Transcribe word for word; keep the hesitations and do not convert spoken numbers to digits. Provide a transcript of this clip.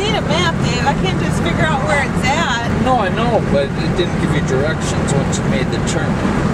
need a map, Dave. I can't just figure out where it's at. No, I know, but it didn't give you directions once you made the turn.